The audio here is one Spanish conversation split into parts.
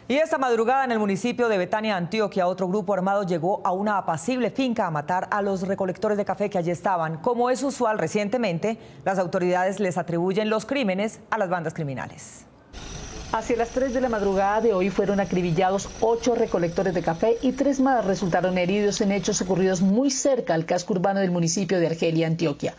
Y esta madrugada en el municipio de Betania, Antioquia, otro grupo armado llegó a una apacible finca a matar a los recolectores de café que allí estaban. Como es usual recientemente, las autoridades les atribuyen los crímenes a las bandas criminales. Hacia las 3 de la madrugada de hoy fueron acribillados 8 recolectores de café y 3 más resultaron heridos en hechos ocurridos muy cerca al casco urbano del municipio de Argelia, Antioquia.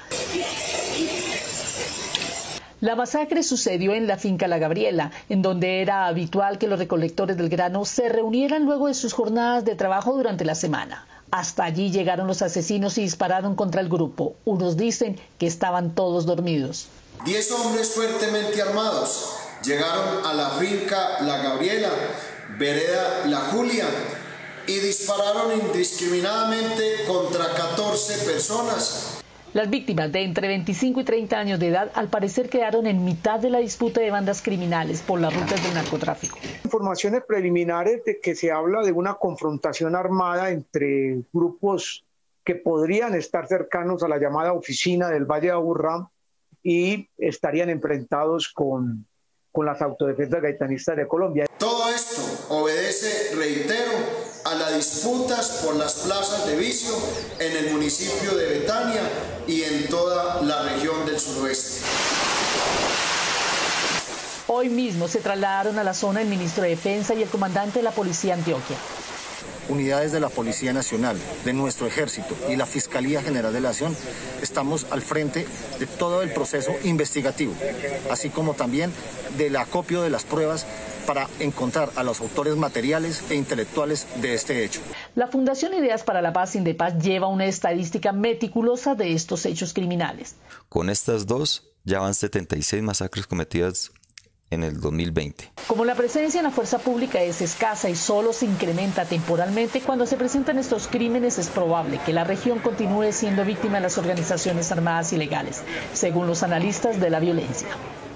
La masacre sucedió en la finca La Gabriela, en donde era habitual que los recolectores del grano se reunieran luego de sus jornadas de trabajo durante la semana. Hasta allí llegaron los asesinos y dispararon contra el grupo. Unos dicen que estaban todos dormidos. 10 hombres fuertemente armados llegaron a la finca La Gabriela, vereda La Julia, y dispararon indiscriminadamente contra 14 personas. Las víctimas, de entre 25 y 30 años de edad, al parecer quedaron en mitad de la disputa de bandas criminales por las rutas del narcotráfico. Informaciones preliminares de que se habla de una confrontación armada entre grupos que podrían estar cercanos a la llamada oficina del Valle de Aburrá y estarían enfrentados con las autodefensas gaitanistas de Colombia. Todo esto obedece, reitero, a las disputas por las plazas de vicio en el municipio de Betania y en toda la región del suroeste. Hoy mismo se trasladaron a la zona el ministro de Defensa y el comandante de la Policía Antioquia. Unidades de la Policía Nacional, de nuestro Ejército y la Fiscalía General de la Nación, estamos al frente de todo el proceso investigativo, así como también del acopio de las pruebas para encontrar a los autores materiales e intelectuales de este hecho. La Fundación Ideas para la Paz Indepaz lleva una estadística meticulosa de estos hechos criminales. Con estas dos ya van 76 masacres cometidas en el 2020. Como la presencia en la fuerza pública es escasa y solo se incrementa temporalmente cuando se presentan estos crímenes, es probable que la región continúe siendo víctima de las organizaciones armadas ilegales, según los analistas de la violencia.